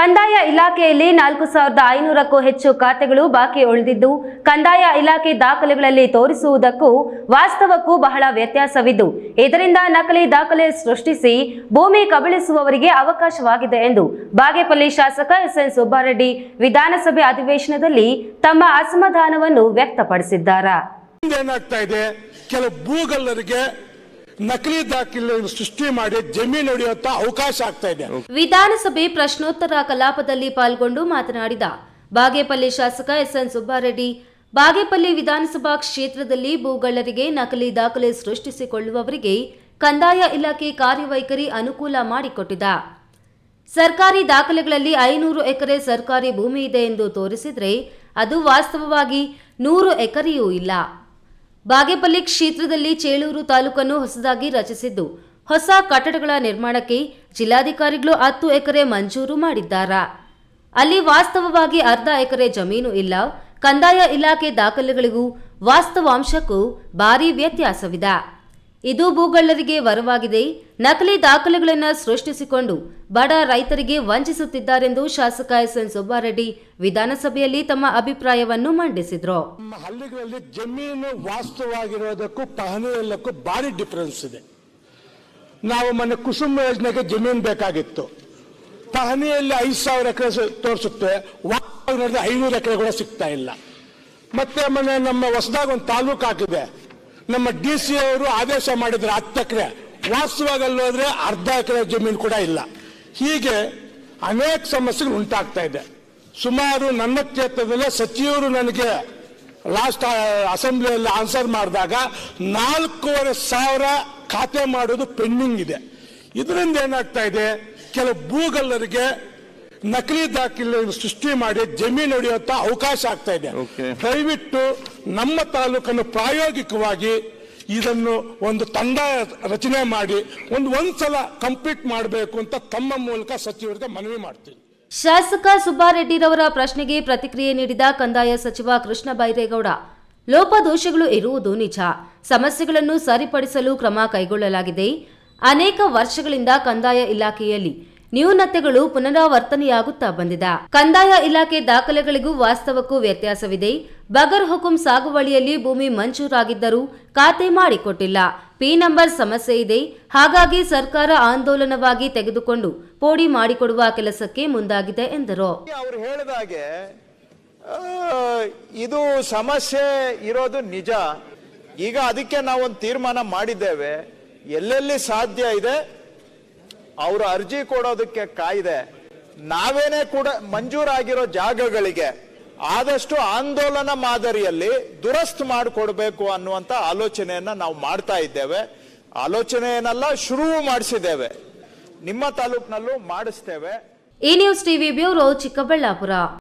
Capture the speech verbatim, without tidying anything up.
ಕಂದಾಯ ಇಲಾಖೆಯಲ್ಲಿ ನಾಲ್ಕು ಸಾವಿರದ ಐನೂರಕ್ಕೂ ಹೆಚ್ಚು ಖಾತೆಗಳು ಬಾಕಿ ಉಳಿದಿದ್ದು ಕಂದಾಯ ಇಲಾಖೆ ದಾಖಲೆಗಳಲ್ಲಿ ತೋರಿಸುವುದಕ್ಕೂ ವಾಸ್ತವಕ್ಕೂ ಬಹಳ ವ್ಯತ್ಯಾಸವಿದ್ದು ಇದರಿಂದ ನಕಲಿ ದಾಖಲೆ ಸೃಷ್ಟಿಸಿ ಭೂಮಿ ಕಬಳಿಸುವವರಿಗೆ ಅವಕಾಶವಾಗಿದೆ ಎಂದು ಬಾಗೇಪಲ್ಲಿ ಶಾಸಕ ಎಸ್ ಎನ್ ಸುಬ್ಬಾರೆಡ್ಡಿ ವಿಧಾನಸಭೆ ಅಧಿವೇಶನದಲ್ಲಿ ತಮ್ಮ ಅಸಮಾಧಾನವನ್ನು ವ್ಯಕ್ತಪಡಿಸಿದ್ದಾರೆ. ಕೆಲವು ಭೂಗಳ್ಳರಿಗೆ ನಕಲಿ ದಾಖಲೆ ಸೃಷ್ಟಿ ಮಾಡಿ ಜಮೀನು ಹೊಡೆಯುವಂತ ಅವಕಾಶ ಆಗ್ತಾ ಇದೆ. ವಿಧಾನಸಭೆ ಪ್ರಶ್ನೋತ್ತರ ಕಲಾಪದಲ್ಲಿ ಪಾಲ್ಗೊಂಡು ಮಾತನಾಡಿದ ಬಾಗೇಪಲ್ಲಿ ಶಾಸಕ ಎಸ್ ಎನ್ ಸುಬ್ಬಾರೆಡ್ಡಿ, ಬಾಗೇಪಲ್ಲಿ ವಿಧಾನಸಭಾ ಕ್ಷೇತ್ರದಲ್ಲಿ ಭೂಗಳ್ಳರಿಗೆ ನಕಲಿ ದಾಖಲೆ ಸೃಷ್ಟಿಸಿಕೊಳ್ಳುವವರಿಗೆ ಕಂದಾಯ ಇಲಾಖೆ ಕಾರ್ಯವೈಖರಿ ಅನುಕೂಲ ಮಾಡಿಕೊಟ್ಟಿದೆ. ಸರ್ಕಾರಿ ದಾಖಲೆಗಳಲ್ಲಿ ಐನೂರು ಎಕರೆ ಸರ್ಕಾರಿ ಭೂಮಿ ಇದೆ ಎಂದು ತೋರಿಸಿದ್ರೆ ಅದು ವಾಸ್ತವವಾಗಿ ನೂರು ಎಕರೆಯೂ ಇಲ್ಲ. ಬಾಗೇಪಲ್ಲಿ ಕ್ಷೇತ್ರದಲ್ಲಿ ಚೇಳೂರು ತಾಲೂಕನ್ನು ಹೊಸದಾಗಿ ರಚಿಸಿದ್ದು ಹೊಸ ಕಟ್ಟಡಗಳ ನಿರ್ಮಾಣಕ್ಕೆ ಜಿಲ್ಲಾಧಿಕಾರಿಗಳು ಹತ್ತು ಎಕರೆ ಮಂಜೂರು ಮಾಡಿದ್ದಾರೆ. ಅಲ್ಲಿ ವಾಸ್ತವವಾಗಿ ಅರ್ಧ ಎಕರೆ ಜಮೀನು ಇಲ್ಲ. ಕಂದಾಯ ಇಲಾಖೆ ದಾಖಲೆಗಳಿಗೂ ವಾಸ್ತವಾಂಶಕ್ಕೂ ಭಾರೀ ವ್ಯತ್ಯಾಸವಿದೆ. ಇದು ಭೂಗಳ್ಳರಿಗೆ ವರವಾಗಿದೆ. ನಕಲಿ ದಾಖಲೆಗಳನ್ನು ಸೃಷ್ಟಿಸಿಕೊಂಡು ಬಡ ರೈತರಿಗೆ ವಂಚಿಸುತ್ತಿದ್ದಾರೆಂದು ಶಾಸಕ ಎಸ್ ಎನ್ ಸುಬ್ಬಾರೆಡ್ಡಿ ವಿಧಾನಸಭೆಯಲ್ಲಿ ತಮ್ಮ ಅಭಿಪ್ರಾಯವನ್ನು ಮಂಡಿಸಿದರು. ನಮ್ಮ ಹಳ್ಳಿಗಳಲ್ಲಿ ಜಮೀನು ವಾಸ್ತವವಾಗಿರೋದಕ್ಕೂ ಪಹಣಿಯಲ್ಲಕ್ಕೂ ಭಾರಿ ಡಿಫರೆನ್ಸ್ ಇದೆ. ನಾವು ಮೊನ್ನೆ ಕುಸುಮ ಯೋಜನೆಗೆ ಜಮೀನು ಬೇಕಾಗಿತ್ತು. ಪಹಣಿಯಲ್ಲಿ ಐದು ಸಾವಿರ ಎಕರೆ ತೋರಿಸುತ್ತೆ, ವಾಸ್ತವ ಐನೂರು ಎಕರೆ ಕೂಡ ಸಿಗ್ತಾ ಇಲ್ಲ. ಮತ್ತೆ ಮೊನ್ನೆ ನಮ್ಮ ಹೊಸದಾಗ ಒಂದು ತಾಲೂಕು ಹಾಕಿದೆ. ನಮ್ಮ ಡಿ ಸಿ ಅವರು ಆದೇಶ ಮಾಡಿದ್ರೆ ಹತ್ತು ಎಕರೆ, ವಾಸ್ತವವಾಗಿ ಹೋದ್ರೆ ಅರ್ಧ ಎಕರೆ ಜಮೀನು ಕೂಡ ಇಲ್ಲ. ಹೀಗೆ ಅನೇಕ ಸಮಸ್ಯೆಗಳು ಉಂಟಾಗ್ತಾ ಇದೆ. ಸುಮಾರು ನನ್ನ ಕ್ಷೇತ್ರದಲ್ಲೇ ಸಚಿವರು ನನಗೆ ಲಾಸ್ಟ್ ಅಸೆಂಬ್ಲಿಯಲ್ಲಿ ಆನ್ಸರ್ ಮಾಡಿದಾಗ ನಾಲ್ಕೂವರೆ ಸಾವಿರ ಖಾತೆ ಮಾಡೋದು ಪೆಂಡಿಂಗ್ ಇದೆ. ಇದರಿಂದ ಏನಾಗ್ತಾ ಇದೆ, ಕೆಲವು ಭೂಗಳ್ಳರಿಗೆ ನಕಲಿ ದಾಖಲೆ ಸೃಷ್ಟಿ ಮಾಡಿ ಜಮೀನು ಹೊಡೆಯುವಂತ ಅವಕಾಶ ಆಗ್ತಾ ಇದೆ. ದಯವಿಟ್ಟು ನಮ್ಮ ತಾಲೂಕನ್ನು ಪ್ರಾಯೋಗಿಕವಾಗಿ ಇದನ್ನು ಒಂದು ತಂಡ ರಚನೆ ಮಾಡಿ ಒಂದು ಒಂದ್ಸಲ ಕಂಪ್ಲೀಟ್ ಮಾಡಬೇಕು ಅಂತ ತಮ್ಮ ಮೂಲಕ ಸಚಿವರಿಗೆ ಮನವಿ ಮಾಡ್ತೀನಿ. ಶಾಸಕ ಸುಬ್ಬಾರೆಡ್ಡಿರವರ ಪ್ರಶ್ನೆಗೆ ಪ್ರತಿಕ್ರಿಯೆ ನೀಡಿದ ಕಂದಾಯ ಸಚಿವ ಕೃಷ್ಣ ಬೈರೇಗೌಡ, ಲೋಪದೋಷಗಳು ಇರುವುದು ನಿಜ. ಸಮಸ್ಯೆಗಳನ್ನು ಸರಿಪಡಿಸಲು ಕ್ರಮ ಕೈಗೊಳ್ಳಲಾಗಿದೆ. ಅನೇಕ ವರ್ಷಗಳಿಂದ ಕಂದಾಯ ಇಲಾಖೆಯಲ್ಲಿ ನ್ಯೂನತೆಗಳು ಪುನರಾವರ್ತನೆಯಾಗುತ್ತಾ ಬಂದಿದೆ. ಕಂದಾಯ ಇಲಾಖೆ ದಾಖಲೆಗಳಿಗೂ ವಾಸ್ತವಕ್ಕೂ ವ್ಯತ್ಯಾಸವಿದೆ. ಬಗರ್ ಹುಕುಂ ಸಾಗುವಳಿಯಲ್ಲಿ ಭೂಮಿ ಮಂಜೂರಾಗಿದ್ದರೂ ಖಾತೆ ಮಾಡಿಕೊಟ್ಟಿಲ್ಲ. ಪಿ ನಂಬರ್ ಸಮಸ್ಯೆ ಇದೆ. ಹಾಗಾಗಿ ಸರ್ಕಾರ ಆಂದೋಲನವಾಗಿ ತೆಗೆದುಕೊಂಡು ಪೋಡಿ ಮಾಡಿಕೊಡುವ ಕೆಲಸಕ್ಕೆ ಮುಂದಾಗಿದೆ ಎಂದರು. ಅವರು ಹೇಳಿದಾಗೆ ಇದು ಸಮಸ್ಯೆ ಇರೋದು ನಿಜ. ಈಗ ಅದಕ್ಕೆ ನಾವೊಂದು ತೀರ್ಮಾನ ಮಾಡಿದ್ದೇವೆ. ಎಲ್ಲೆಲ್ಲಿ ಸಾಧ್ಯ ಇದೆ ಅವರು ಅರ್ಜಿ ಕೊಡೋದಕ್ಕೆ ಕಾಯ್ದೆ. ನಾವೇನೇ ಕೂಡ ಮಂಜೂರಾಗಿರೋ ಜಾಗಗಳಿಗೆ ಆದಷ್ಟು ಆಂದೋಲನ ಮಾದರಿಯಲ್ಲಿ ದುರಸ್ತು ಮಾಡಿಕೊಡ್ಬೇಕು ಅನ್ನುವಂತ ಆಲೋಚನೆಯನ್ನ ನಾವು ಮಾಡ್ತಾ ಇದ್ದೇವೆ. ಆಲೋಚನೆ ಏನಲ್ಲ, ಶುರು ಮಾಡಿಸಿದ್ದೇವೆ. ನಿಮ್ಮ ತಾಲೂಕಿನಲ್ಲೂ ಮಾಡಿಸ್ತೇವೆ. ಈ ನ್ಯೂಸ್ ಟಿವಿ ಬ್ಯೂರೋ, ಚಿಕ್ಕಬಳ್ಳಾಪುರ.